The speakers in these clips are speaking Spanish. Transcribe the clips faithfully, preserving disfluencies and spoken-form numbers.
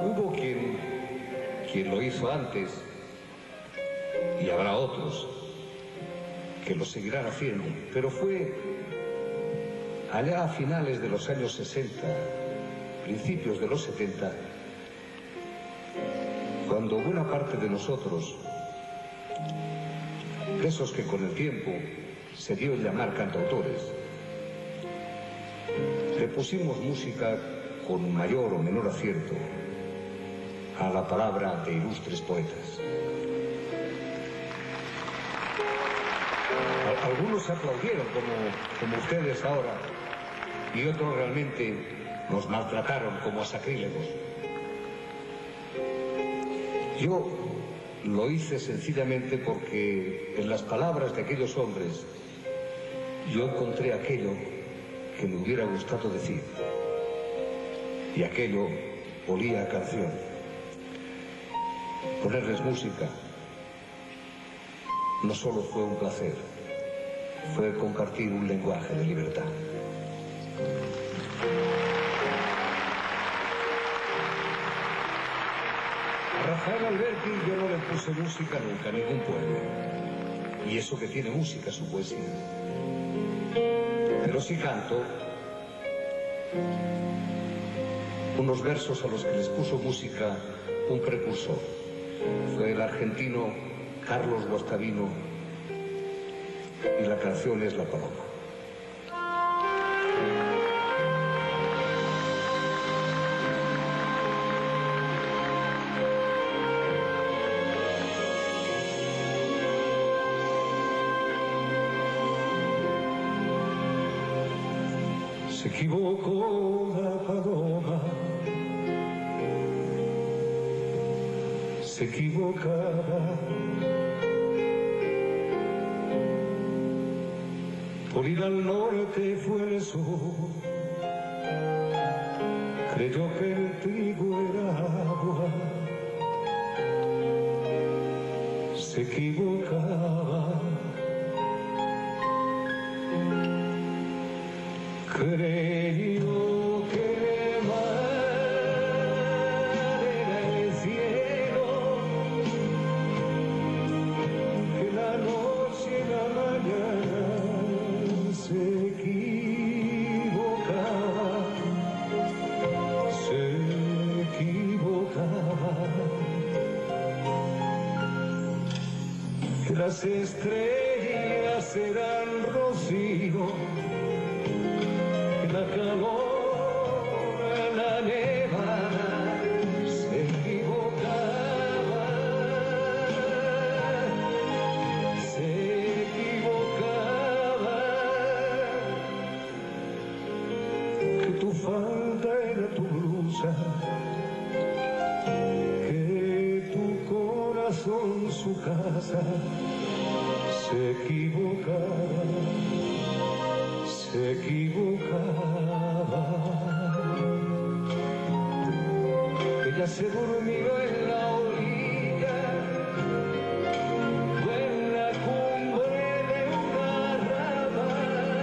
Hubo quien, quien lo hizo antes y habrá otros que lo seguirán haciendo, pero fue allá a finales de los años sesenta, principios de los setenta, cuando buena parte de nosotros, de esos que con el tiempo se dio en llamar cantautores, le pusimos música con mayor o menor acierto a la palabra de ilustres poetas. Algunos aplaudieron como, como ustedes ahora, y otros realmente nos maltrataron como a sacrílegos. Yo lo hice sencillamente porque en las palabras de aquellos hombres yo encontré aquello que me hubiera gustado decir, y aquello olía a canción. Ponerles música no solo fue un placer, fue compartir un lenguaje de libertad. A Rafael Alberti yo no le puse música nunca, ningún poema. Y eso que tiene música su poesía. Pero sí canto unos versos a los que les puso música un precursor. Fue el argentino Carlos Guastavino, y la canción es La Paloma. Se equivocó la paloma, se equivocaba. Por ir al norte fue el sur, creyó que el trigo era agua, se equivocaba. Creyó que el mar era el cielo, que la noche y la mañana. Se equivocaba, se equivocaba, que las estrellas eran rocío, que la calor, la nevada, se equivocaba, se equivocaba. Tu falda era tu blusa, que tu corazón su casa, se equivocaba, se equivocaba. Ella se durmió en la orilla, o en la cumbre de una rama.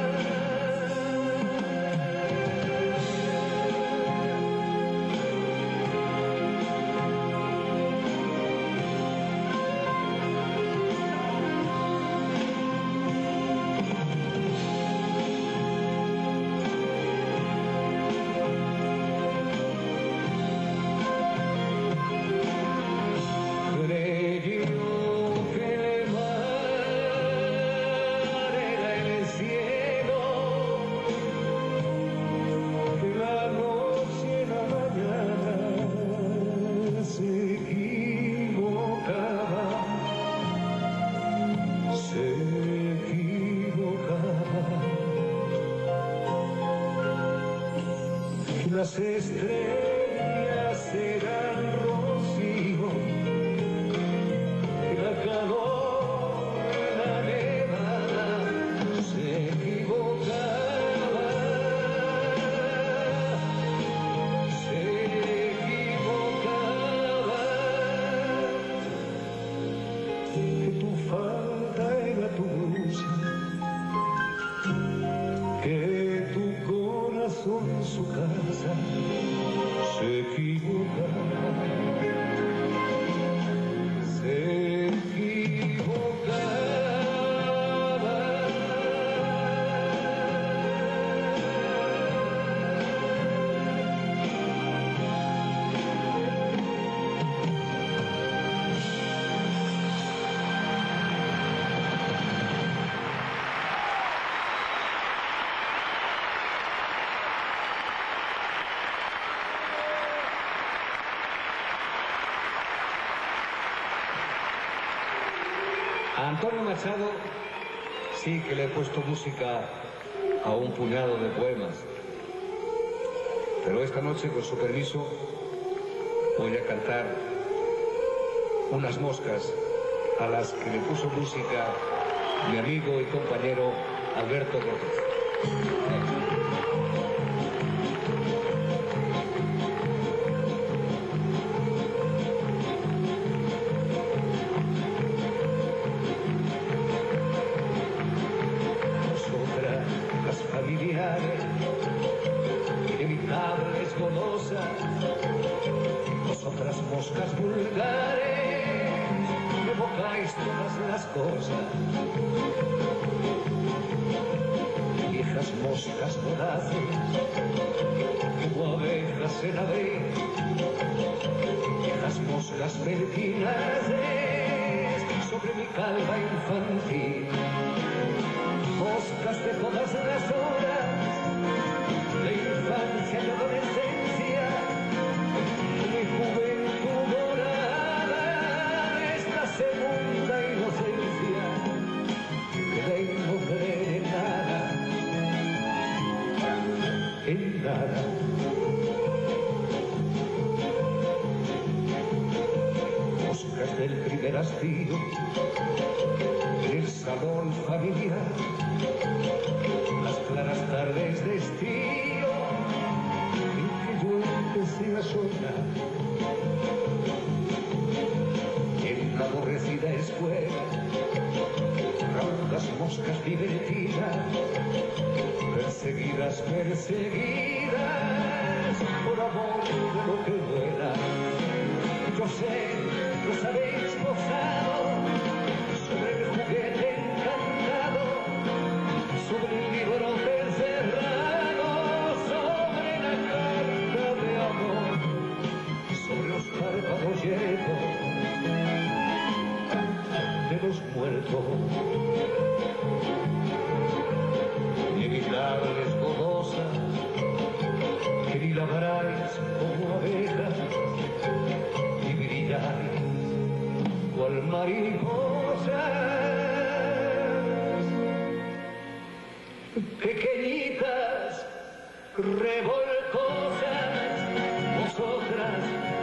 Las estrellas eran rocío, y la calor, la nevada, se equivocaba, se equivocaba. Que tu falda era tu blusa, que tu corazón su casa, A Antonio Machado sí que le he puesto música a un puñado de poemas. Pero esta noche, con su permiso, voy a cantar unas moscas a las que le puso música mi amigo y compañero Alberto Cortés. Nosotras, las familiares, inevitables, golosas, vosotras moscas vulgares, evocáis todas las cosas. Viejas moscas voraces, como abejas en abril, viejas moscas pertinaces sobre mi calva infantil, moscas de todas las horas, de infancia y adolescencia, mi juventud dorada, esta segunda inocencia, que de no creer en nada, en nada. Moscas del primer hastío, el salón familiar, las claras tardes de estío en que yo empecé a soñar, en la aborrecida escuela, raudas moscas divertidas, perseguidas, perseguidas por amor de lo que no era. Yo sé, los habéis gozado sobre el juguete encantado, sobre el libro cerrado, sobre la carta de amor, sobre los párpados yertos de los muertos. Inevitables golosas, que ni labráis como abejas, y brilláis cual mariposas, pequeñitas, revoltosas, vosotras